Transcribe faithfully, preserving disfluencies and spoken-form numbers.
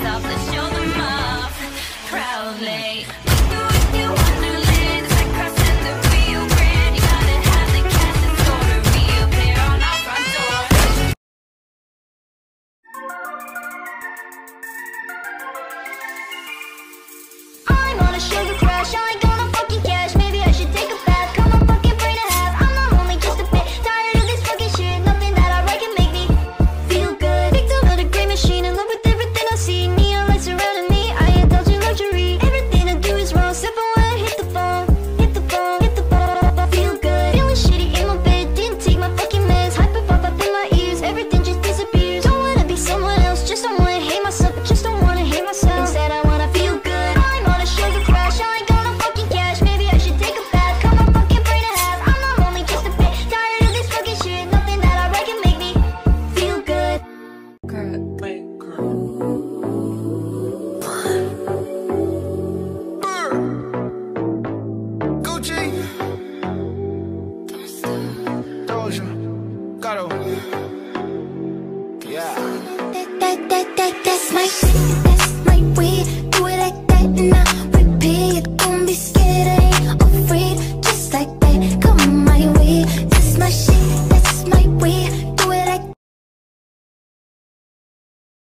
off, let's show them off proudly. With you wonderland, it's like crossing the Rio Grande. You gotta have the cash in store to reappear on our front door. I'm on a sugar crash, I ain't gonna fucking cash. Maybe I should take a bath, cut my fucking brain in half. I'm not only just a bit tired of this fucking shit. Nothing that I write can make me feel good. Victim of the great machine, in love with everything I see. Neon lights surrounding me, I indulge in luxury. Everything I do is wrong, except for when I hit the phone. Hit the phone, hit the phone, feel good. Feeling shitty in my bed, didn't take my fucking meds. Hyper pop up in my ears, everything just disappears. Don't wanna be someone else, just don't wanna hate myself. I just don't wanna hate myself. Instead I wanna feel good. I'm on a sugar crash, I ain't gonna fucking cash. Maybe I should take a bath, cut my fucking brain in half. I'm not only just a bit tired of this fucking shit. Nothing that I write can make me feel good. Gucci, Doja, Gato, yeah. That, that, that, that, that's my shit.